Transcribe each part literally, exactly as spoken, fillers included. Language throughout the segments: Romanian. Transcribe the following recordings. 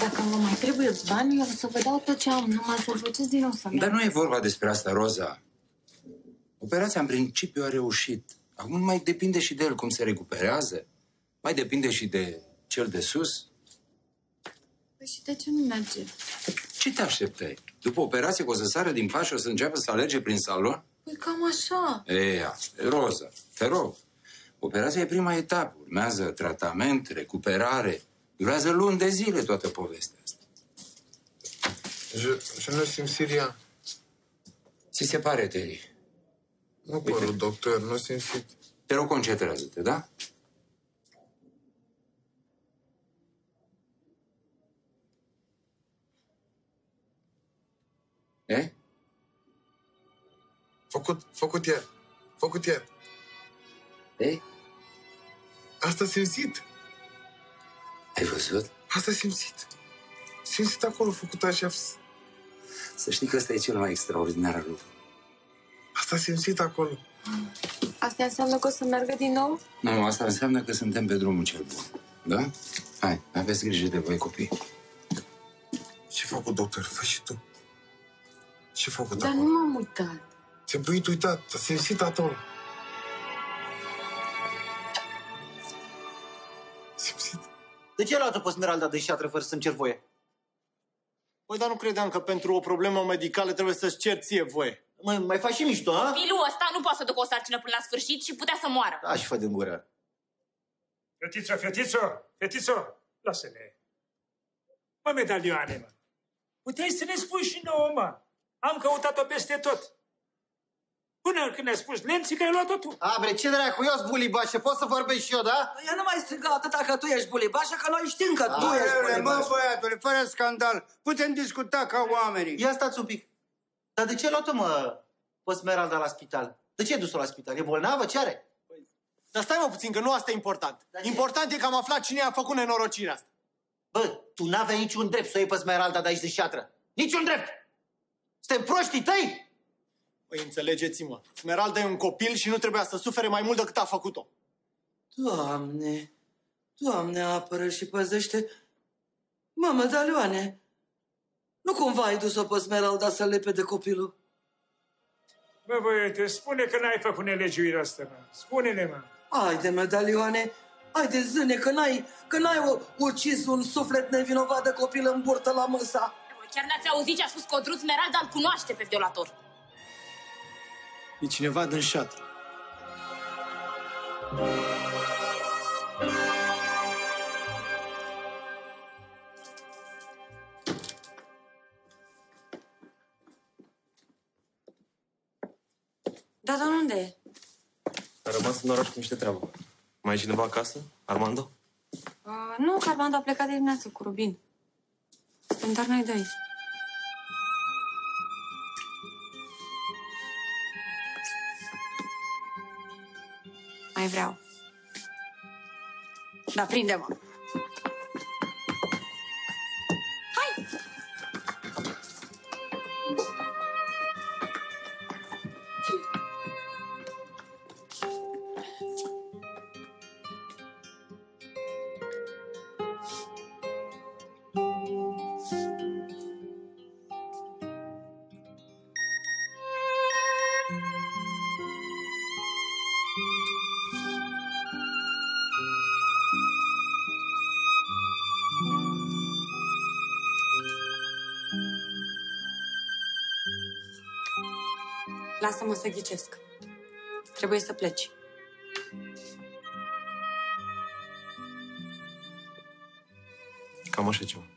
Dacă vă mai trebuie bani, eu să vă dau tot ce am, numai să-l faceți din nou să Dar nu e vorba despre asta, Roza. Operația în principiu a reușit. Acum mai depinde și de el cum se recuperează. Mai depinde și de cel de sus. Păi și de ce nu merge? Ce te așteptai? După operație că o să sară din pat și o să înceapă să alerge prin salon? Păi cam așa. Ei, Roza, te rog. Operația e prima etapă. Urmează tratament, recuperare. Durează luni de zile toată povestea asta. Je, je ne simt Siria. Ți se pare, Teri? Nu părul, doctor, nu simt. Te rog, concentrează-te, da? E? Făcut, făcut ieri. Făcut ieri. Ei? Asta simțit. Ai văzut? Asta simțit. Simțit acolo, făcut așa. Să știi că ăsta e cel mai extraordinar lucru. Asta simțit acolo. Asta înseamnă că o să meargă din nou? Nu, asta înseamnă că suntem pe drumul cel bun. Da? Hai, aveți grijă de voi, copii. Ce făcut, doctor? Fă și tu. Ce făcut Dar acolo? nu m-am uitat. Ți-ai uitat, a simțit acolo. Simțit. De ce a luat-o pe Smeralda de șatră fără să-mi cer voie? Păi, dar nu credeam că pentru o problemă medicală trebuie să-ți cer ție voie. Mă, mai faci și mișto, a? Filul ăsta nu poate să ducă o sarcină până la sfârșit și putea să moară. Da, și fă din gură. Fetițo, fetițo, fetițo, lasă-ne. Mă, medalioane, mă. Puteai să ne spui și nouă, mă. Am căutat-o peste tot. Până când ne-a spus Lenții că ai luat-o tu. A, bre, ce dracu, eu sunt bulibașă, pot să vorbesc și eu, da? Ea nu mai striga atâta că tu ești bulibașă, că noi știm că A, tu ești bulibașă. Mă, băiatule, fără scandal, putem discuta ca oamenii. Ia stați un pic. Dar de ce ai luat-o, mă, pe Smeralda la spital? De ce ai dus-o la spital? E bolnavă? Ce are? Dar stai, mă, puțin, că nu asta e important. Important e că am aflat cine a făcut nenorocirea asta. Bă, tu n-aveai niciun drept să o iei pe Smeralda de aici de șatră. Niciun drept! Suntem proștii tăi! Păi înțelegeți-mă, Smeralda e un copil și nu trebuia să sufere mai mult decât a făcut-o. Doamne, Doamne, apără și păzește. Mă, medalioane, nu cumva ai dus-o pe Smeralda să lepe de copilul? Bă, băiete, spune că n-ai făcut nelegiuirea asta, mă. Spune-ne, mă. Haide, medalioane, haide, zâne, că n-ai, că n-ai ucis un suflet nevinovat de copil în burtă la măsa. Chiar n-ați auzit ce a spus Codruț? Smeralda îl cunoaște pe violator. E cineva din șatră. Da, dar unde e? A rămas în oraș cu niște treabă. Mai e cineva acasă? Armando? Uh, nu, că Armando a plecat de dimineață cu Rubin. Suntem doar noi doi. Mai vreau. Da, prinde-mă. Hai! Lasă-mă să ghicesc. Trebuie să pleci. Cam așa ceva.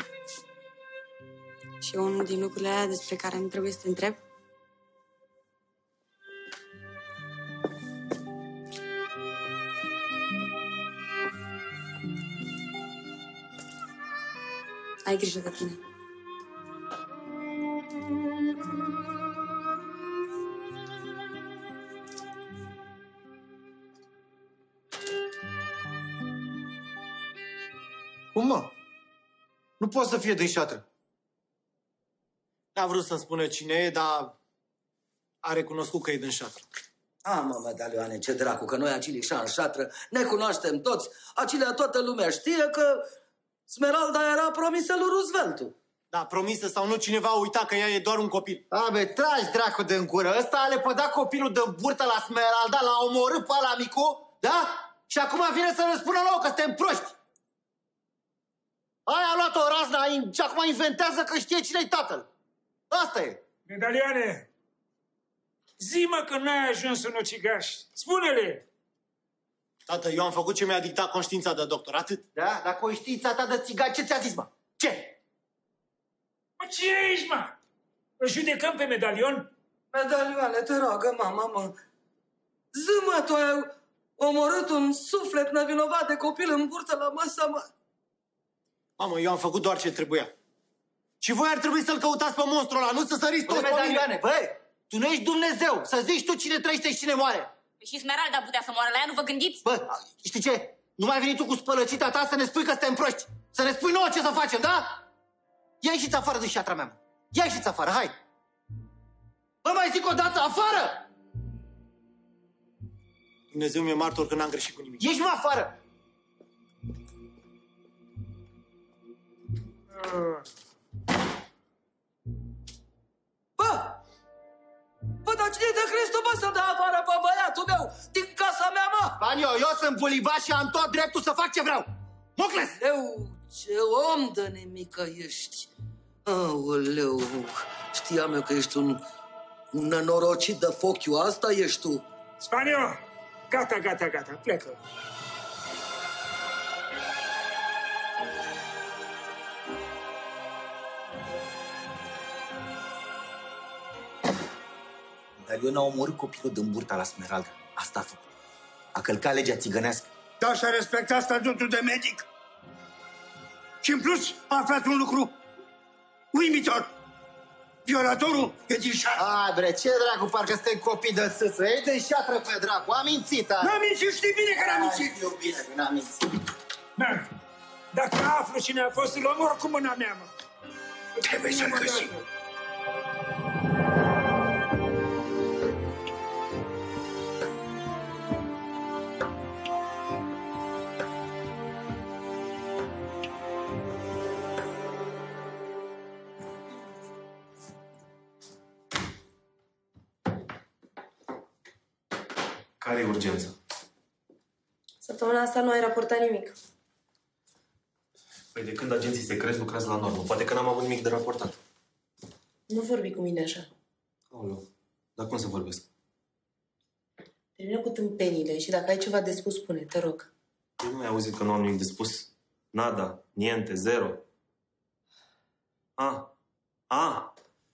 Și unul din lucrurile alea despre care nu trebuie să te întreb? Ai grijă de tine. Cum, mă? Nu poate să fie din șatră. N-a vrut să-mi spună cine e, dar a recunoscut că e din șatră. A, mă, medalioane, ce dracu, că noi acilișa în șatră ne cunoaștem toți. Acilea toată lumea știe că Smeralda era promisă lui Roosevelt. Da, promisă sau nu, cineva a uitat că ea e doar un copil. A, be, tragi dracu de în gură. Ăsta a lepădat copilul de burtă la Smeralda, l-a omorât pe ăla micu, da? Și acum vine să ne spună nouă că suntem proști. Aia a luat o raznă și acum inventează că știe cine-i tatăl. Asta e. Medalioane, zi-mă că n-ai ajuns un ucigaș. Spune-le! Tată, eu am făcut ce mi-a dictat conștiința de doctor, atât. Da? Dar conștiința ta de țigan, ce ți-a zis, mă? Ce? Mă, ce ești, mă? Îl judecăm pe medalion? Medalioane, te rogă, mama, mă. Zi, mă, tu ai omorât un suflet nevinovat de copil în burtă la masă, mă. Mamă, eu am făcut doar ce trebuia. Și voi ar trebui să-l căutați pe monstrul ăla, nu să săriți Bă, toți pe mine. medalioane, băi, tu nu ești Dumnezeu. Să zici tu cine trăiește și cine moare. Și Smeralda putea să moară la ea, nu vă gândiți? Bă, știi ce? Nu mai veni tu cu spălăcita ta să ne spui că suntem proști. Să ne spui nouă ce să facem, da? Ia ieșiți afară din șatra mea, mă. Ia ieșiți afară, hai. Bă, mai zic o dată, afară! Dumnezeu mi-e martor că n-am greșit cu nimic. Ieși, mă, afară! Bă! Bă, dar cine te crezi tu, bă, să-mi dai afară pe băiatul meu din casa mea, mă? Bani, eu, eu sunt bulibaș și am tot dreptul să fac ce vreau. Mocles! Eu, ce om de nemică ești. Aoleu, știam eu că ești un, un nenorocit de fochiu, asta ești tu. Spanio, gata, gata, gata, plecă. Medalion a omorât copilul din burta la Smeralda. Asta a făcut. A călcat legea țigănească. Dar și-a respectat statutul de medic. Și în plus a aflat un lucru uimitor. Violatorul e din șatră. Ai, bre, ce dracu, parcă suntem copii de țâță. Ei de șatră pe dracu, am mințit. N-am mințit, știi bine că n-am mințit. Eu bine că n-am mințit. Da. Dacă aflu cine a fost, îl omor cu mâna mea, mă. Trebuie să-l găsim. Care e urgența? Săptămâna asta nu ai raportat nimic. Păi de când agenții secreți lucrează la normă? Poate că n-am avut nimic de raportat. Nu vorbi cu mine așa. Aoleu, dar cum să vorbesc? Termină cu tâmpenile și dacă ai ceva de spus, spune, te rog. Eu nu ai auzit că nu am nimic de spus? Nada, niente, zero. A, a.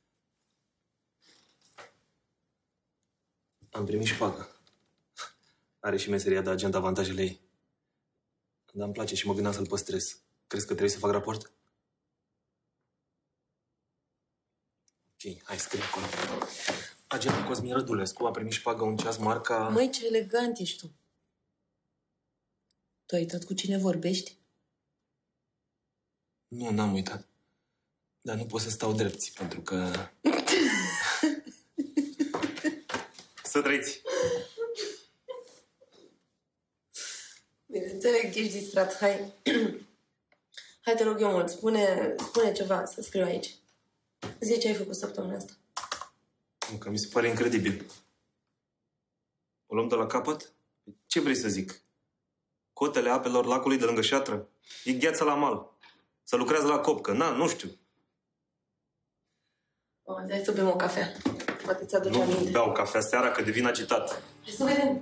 Am primit și paga. Are și meseria de agent, avantajele ei. Dar îmi place și mă gândeam să-l păstrez. Crezi că trebuie să fac raport? Ok, hai, scrie acolo. Agentul Cosmin Rădulescu a primit și pagă un ceas marca... Măi, ce elegant ești tu. Tu ai uitat cu cine vorbești? Nu, n-am uitat. Dar nu pot să stau drepți, pentru că... Să trăiți! Bine, înțeleg că ești distrat. Hai. Hai, te rog eu mult. Spune, spune ceva să scriu aici. Zi ce ai făcut săptămâna asta. Că mi se pare incredibil. O luăm de la capăt? Ce vrei să zic? Cotele apelor lacului de lângă șatră? E gheață la mal. Să lucrează la copcă. Na, nu știu. O, hai să bem o cafea. Poate ți-aduce aminte. Nu beau cafea seara că devin agitat. Hai să vedem.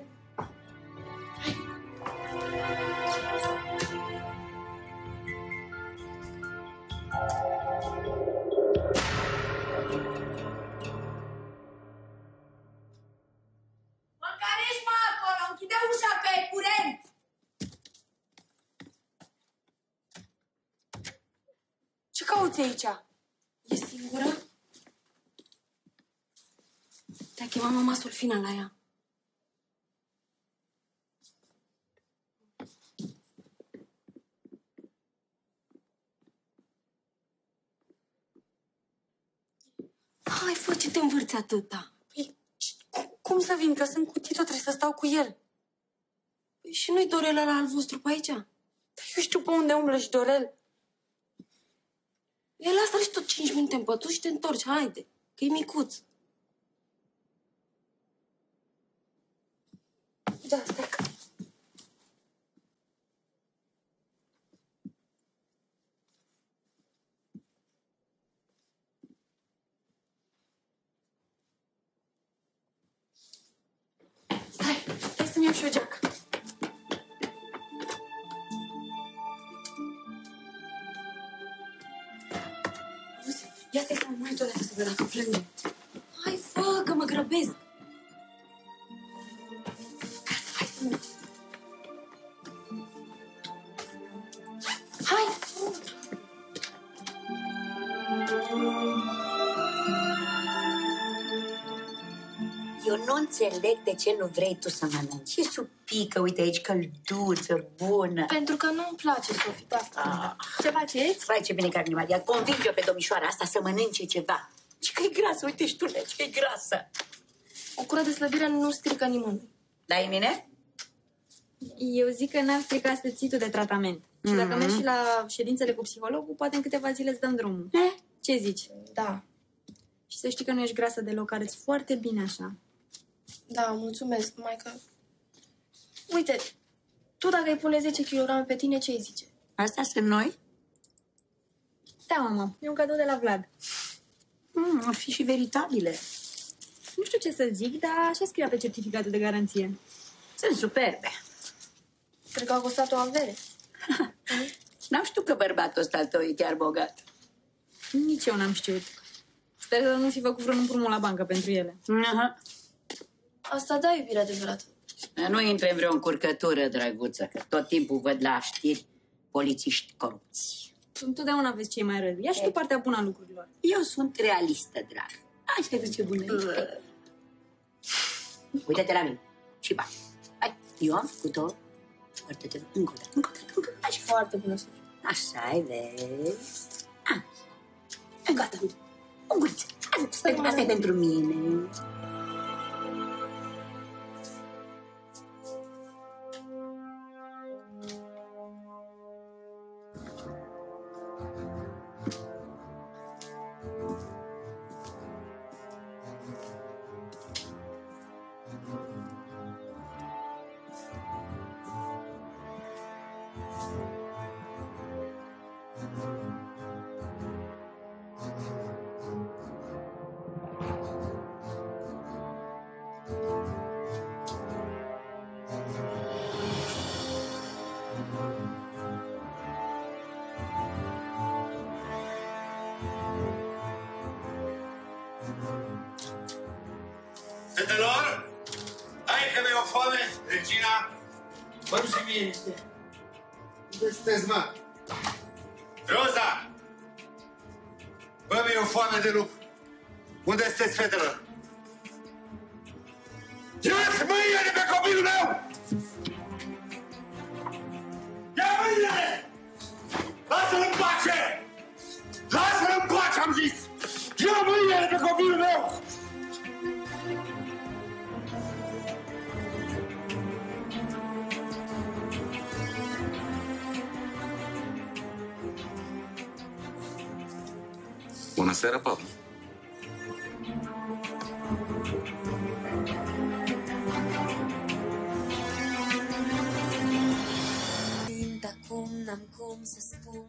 Oricare ești, mă, acolo? Închide ușa, că e curent! Ce cauți aici? E singură? Te-a chemat mama Sulfina la ea. Hai, fă, ce te învârți atâta? Păi, cum să vin? Că sunt cu Tito, trebuie să stau cu el. Păi și nu-i Dorel ăla al vostru pe aici? Dar eu știu pe unde umblă și Dorel. E, lasă-l și tot cinci minute în pătuș și te întorci, haide, că e micuț. Da, stai că... Stai, stai să-mi iau și o geacă. Ia stai să mă mai tot să văd dacă plânge. Hai, fă, că mă grăbesc. Hai, fă. Hai, fă. Eu nu înțeleg de ce nu vrei tu să mănânci. E supică, uite aici, călduță, bună. Pentru că nu-mi place, Sofie, de asta. Ah. Ce faceți? Vai, ce bine că ar Maria. Convinge-o pe domnișoara asta să mănânce ceva. Și că e grasă, uite și tu, legi, că e grasă. O cură de slăbire nu strică nimănui. Da, Emine? Eu zic că n-ar strica stățitul de tratament. Mm-hmm. Și dacă mergi și la ședințele cu psihologul, poate în câteva zile îți dăm drumul. Eh? Ce zici? Da. Și să știi că nu ești grasă deloc, arăți foarte bine așa. Da, mulțumesc, numai că... Uite, tu dacă îi pune zece kilograme pe tine, ce îi zice? Astea sunt noi? Da, mama, e un cadou de la Vlad. Mm, ar fi și veritabile. Nu știu ce să zic, dar așa scria pe certificatul de garanție. Sunt superbe. Cred că a costat o avere. N-am știut că bărbatul ăsta al tău e chiar bogat. Nici eu n-am știut. Sper să nu fi făcut vreun împrumut la bancă pentru ele. Aha. Asta da, iubire adevărată. Nu intre în vreo încurcătură, drăguță, că tot timpul văd la știri polițiști corupți. Întotdeauna vezi cei mai răi. Ia și tu partea bună a lucrurilor. Eu sunt realistă, drag. Hai să vezi ce bună e. Uite-te la mine. Și ba. Hai, eu am făcut-o. Foarte încă o dată, încă o dată, încă o dată. Foarte bună, Sofie. Așa-i, vezi? Ah. Gata. O guriță. Asta e pentru mine. Fetelor, hai că mi-e o foame, Regina. Bă, și mie niște. Unde sunteți, mă? Roza! Bă, mi-e o foame de lucru. Unde sunteți, fetelor? Ia-ți mâinile de pe copilul meu! Ia mâinile! Lasă-l în pace! Lasă-l în pace, am zis! Ia mâinile de pe copilul meu! Bună seara, Pavlu. Acum n-am cum să spun.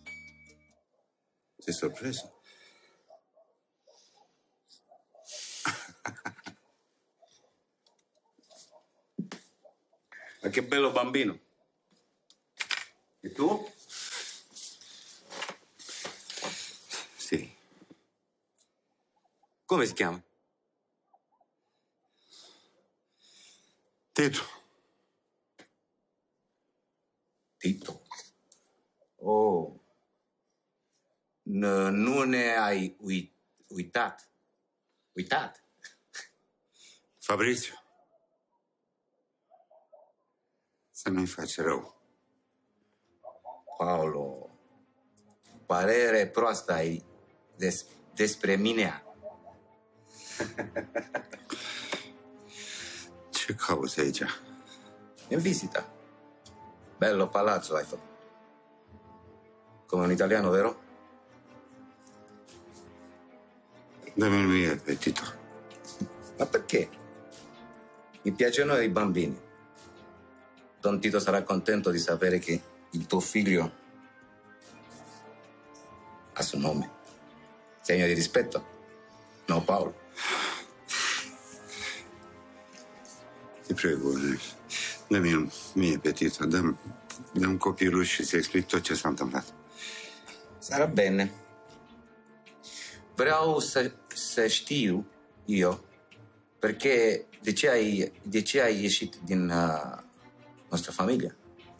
Ce surpriză! Ma che bello bambino! E tu? Sì. Come si chiama? Tito. Tito. Oh. N- nu ne ai uit- uitat. Uitat. Fabrizio. Să nu-i faci rău. Paolo, părere proastă ai des- despre mine. Ce cauți aici? In visita. Bello palazzo hai fatto. Come un italiano, vero? Dammi mia, Tito. Ma perché? Mi piacciono i bambini. Don Tito sarà contento di sapere che il tuo figlio ha suo nome. Segno di rispetto. No, Paolo. Ti prego, dă-mi mie pe Tito, dă-mi dă copilul și să explic tot ce s-a întâmplat. Sarà bene. Vreau să, să știu io perché de ce ai, de ce ai ieșit din uh, nostra familia.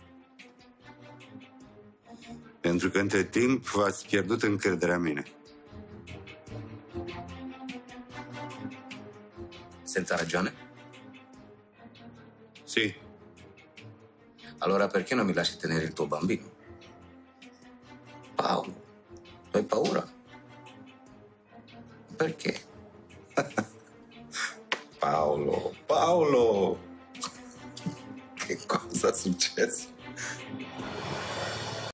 Pentru că între timp v-ați pierdut încrederea în mine. Senza ragione? Sì. Allora perché non mi lasci tenere il tuo bambino? Paolo, hai paura? Perché? Paolo, Paolo! Che cosa è successo?